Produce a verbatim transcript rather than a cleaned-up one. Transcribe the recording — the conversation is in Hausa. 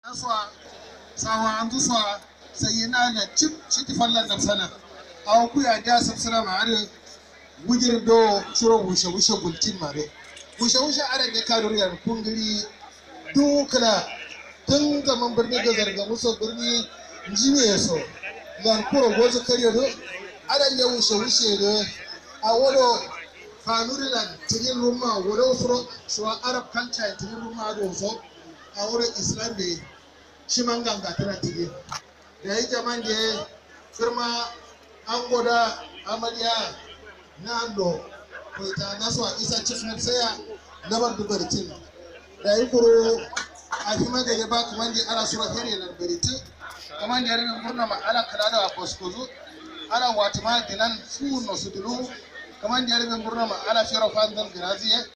aswa sawa andu swa sayina na chip chiti fallan da sana aw ku ya da sabsara mare wujir do shuro wushe wushe gultin mare wushe wushe aran ne ka duriyar kungiri dukla tun zaman birni da zarga muso birni jiwe so lan kuro gozo kariyo do aran ya wushe wushe do a wodo fanurilan tigin rumma wodo furo so arab culture tigin rumma do so a wurin islam ne shi man ganga tana tige da yi jaman da firma an goda amarya na ando ko ta naso a isa chief na saya labar dubaritin da yi kuro a hima da ya ba kuma da ana sura here na dubaritin kuma da yarin murna ma ala kala da koskozo ala watima dinan fu no sudulu kuma da yarin murna ma ala sharafa dan giraziye